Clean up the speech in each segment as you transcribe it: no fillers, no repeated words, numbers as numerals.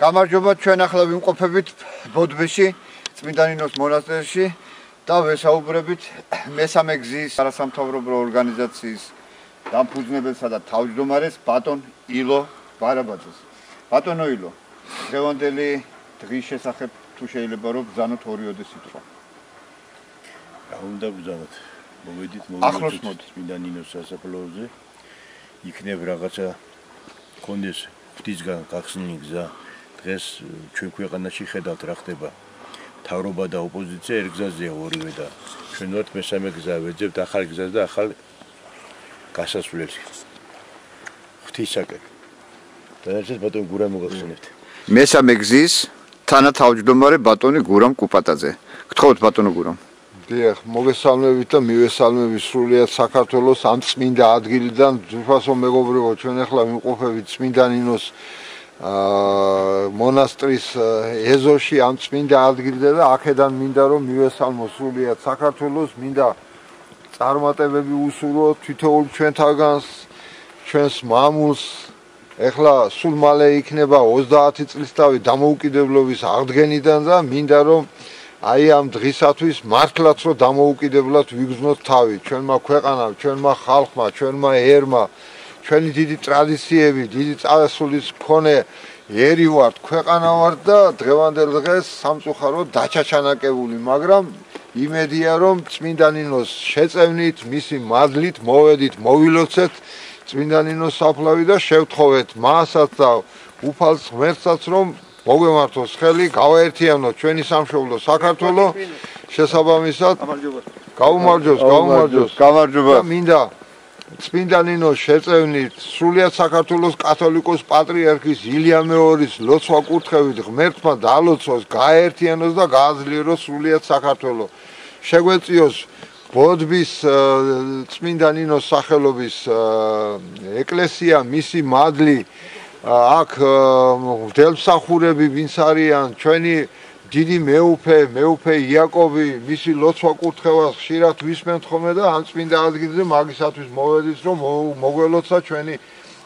გამარჯობა, ჩვენ ახლა ვიმყოფებით ბოდბეში, წმინდა ნინოს მონასტერში და ვესაუბრებით მესამე გზის არასამთავრობო ორგანიზაციის დამფუძნებელსა და თავმჯდომარეს ბატონ ილო ბარაბაძეს. ბატონო ილო, დღევანდელი დღის შესახებ თუ შეიძლება რომ ბრძანოთ ორიოდე სიტყვა. რა უნდა ბრძანოთ? მოვედით წმინდა ნინოს სასაფლაოზე. იქნებ რაღაცა კონდეს ღვთისგან გახსნილი გზა. დღეს ჩვენ ქვეყანაში ხედავთ რა ხდება. მთავრობა და ოპოზიცია ერთ გზაზეა ორივე და ჩვენ ვართ მესამე გზა, ვეძებთ ახალ გზას და ახალ გასასვლელს. ღვთისაკენ. და ერთად ბატონ გურამ მოგახსენებთ. მესამე გზის თანათავმჯდომარე ბატონი გურამ კუპატაძე. გთხოვთ ბატონო გურამ. დიახ, მოგესალმებით და მივესალმებით სრულიად საქართველოს ამ წმინდა ადგილიდან. ძვირფასო მეგობრებო, ჩვენ ახლა ვიმყოფებით წმინდა ნინოს მონასტრის ეზოში ამ წმინდა ადგილზე და აქედან მინდა რომ მივესალმო სრულიად საქართველოს, მინდა წარმატებები უსურვო თითოეულ ჩვენთაგანს, ჩვენს მამულს. ეხლა სულ მალე იქნება 30 წლისთავი დამოუკიდებლობის აღდგენიდან და მინდა რომ აი ამ დღისათვის მართლაც რომ დამოუკიდებლად ვიგრძნოთ თავი ჩვენმა ქვეყანამ, ჩვენმა ხალხმა, ჩვენმა ერმა, ჩვენი დიდი ტრადიციები, დიდი წარსულის მქონე ერი ვართ, ქვეყანა ვართ და დღევანდელ დღეს სამწუხაროდ დაჩაჩანაკებული, მაგრამ იმედია რომ წმინდა ნინოს შეწევნით, მისი მადლით მოვედით, მოვილოცეთ წმინდა ნინოს საფლავი და შევთხოვეთ მასაც და უფალს ღმერთსაც რომ მოგვემართოს ხელი, გავაერთიანოთ ჩვენი სამშობლო საქართველო, შესაბამისად გაუმარჯოს. გამარჯობა. მინდა წმინდა ნინოს შეწევნით, სრულიად საქართველოს კათოლიკოს პატრიარქის ილია მეორის ლოცვა კურთხევით ღმერთმა დაალოცოს, გააერთიანოს და გააძლიეროს სრულიად საქართველო. შეგვეწიოს ბოდბის წმინდა ნინოს სახელობის ეკლესია, მისი მადლი აქ მღვდელმსახურები ვინც არიან, ჩვენი დიდი მეუფე იაკობი, მისი ლოცვა კურთხევას ხშირად ვისმენთ ხოლმე და ამ წმინდა ადგილზე მაგისათვის მოვედით რომ მოგველოცა ჩვენი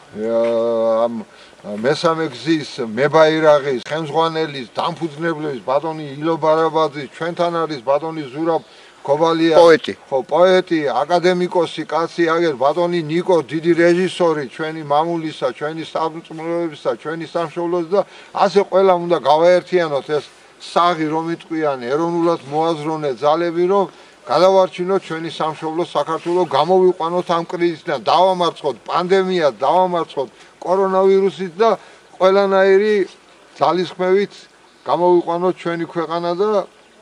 ამ მესამე გზის მებაირაღის, ხელმძღვანელის, დამფუძნებლის ბატონი ილო ბარაბაძის, ჩვენთან არის ბატონი ზურაბ ქობალია, პოეტი, აკადემიკოსი, კაცი აგერ ბატონი ნიკო, დიდი რეჟისორი, ჩვენი მამულისა, ჩვენი სამწმუნოებისა, ჩვენი სამშობლოს და ასე ყველა უნდა გავაერთიანოთ ეს საღი რომ იტყვიან ეროვნულად მოაზროვნე ძალები რომ გადავარჩინოთ ჩვენი სამშობლო საქართველო, გამოვიყვანოთ ამ კრიზისიდან, დავამარცხოთ პანდემიას, დავამარცხოთ კორონავირუსით და ყველანაირი ძალისხმევით გამოვიყვანოთ ჩვენი ქვეყანა და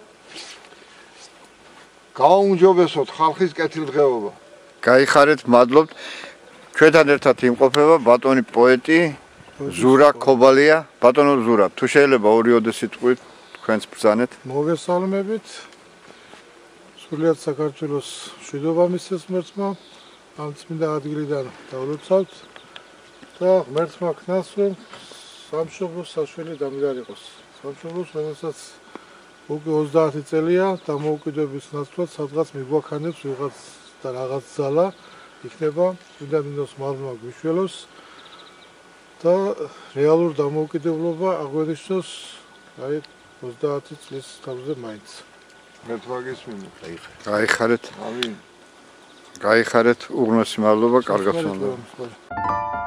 გაუმჯობესოთ ხალხის კეთილდღეობა. გაიხარეთ, მადლობთ. ჩვენთან ერთად იმყოფება ბატონი პოეტი ზურაბ ქობალია. ბატონო ზურაბ, თუ შეიძლება ორიოდე სიტყვით თქვენს ბრძანეთ. მოგესალმებით. სრულიად საქართველოს მშვიდობა მისცეს ღმერთმა. ამ წმინდა ადგილიდან დავლოცავთ და ღმერთმა ქნას რომ სამშობლოს საშველი დამგარიყოს. სამშობლოს, რომელსაც უკვე 30 წელია დამოუკიდებლობის ნაცვლად სადღაც მიგვაქანებს ვიღაც და რაღაც ძალა იქნება წმინდა ნინოს მადლმა გვიშველოს და რეალურ დამოუკიდებლობა აღვნიშნოს აი 30 წლის თავზე მაინც. ღმერთმა გისმინოთ. გაიხარეთ. ამინ. გაიხარეთ, უღრმესი მადლობა, კარგად სულ.